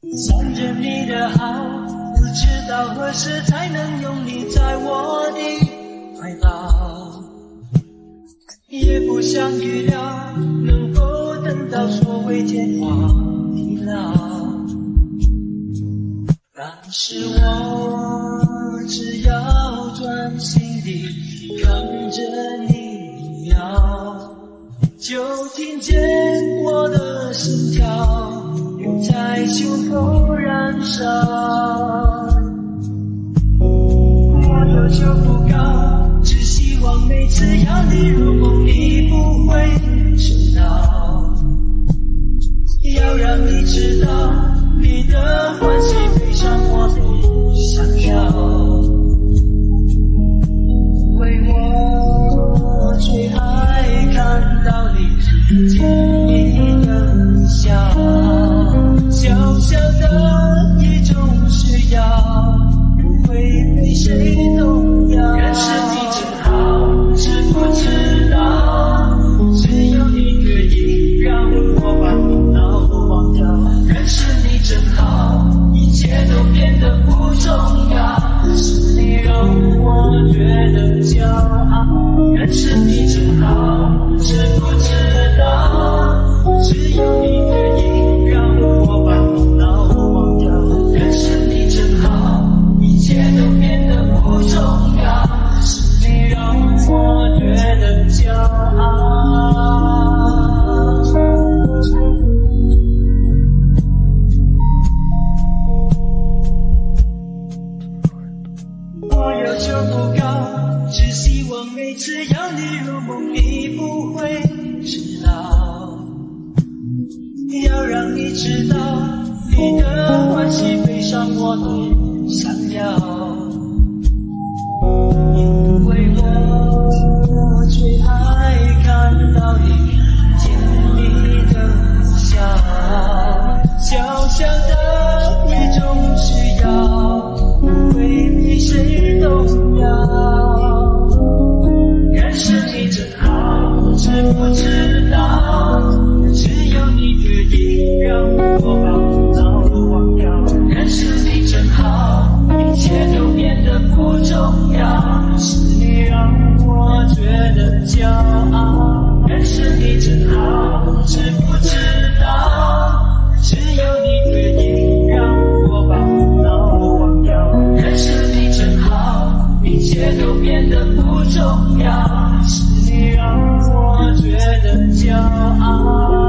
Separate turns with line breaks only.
想着你的好，不知道何时才能拥你在我的怀抱，也不想预料能否等到所谓天荒地老。但是我只要专心地看着你摇，就听见我的心跳又在胸口燃烧。我要求不高，只希望每次要你入梦你不会迟到，要让你知道你的欢喜悲伤我都想要。为我最爱看到你甜蜜的笑，小小的一种需要，不会被谁动摇。认识你真好，知不知道？只有你可以让我把烦恼忘掉。认识你真好，一切都变得不重要，是你让我觉得骄傲。认识你真好，知不知道？只有你可以让我把烦恼忘掉。认识你真好，一切都变得不重要，是你让我觉得骄傲。我要求不高，只希望每次要你入梦你不会迟到，要让你知道你的欢喜悲伤我都想要。因为我最爱看到你甜蜜的笑，小小的一种需要，不会被谁动摇。认识你真好，知不知道？只有你可以让我把烦恼忘掉。认识你真好，一切都变得不重要，是你让我觉得骄傲。认识你真好，知不知道？只有你可以让我把烦恼忘掉。认识你真好，一切都变得不重要，是你让我觉得骄傲。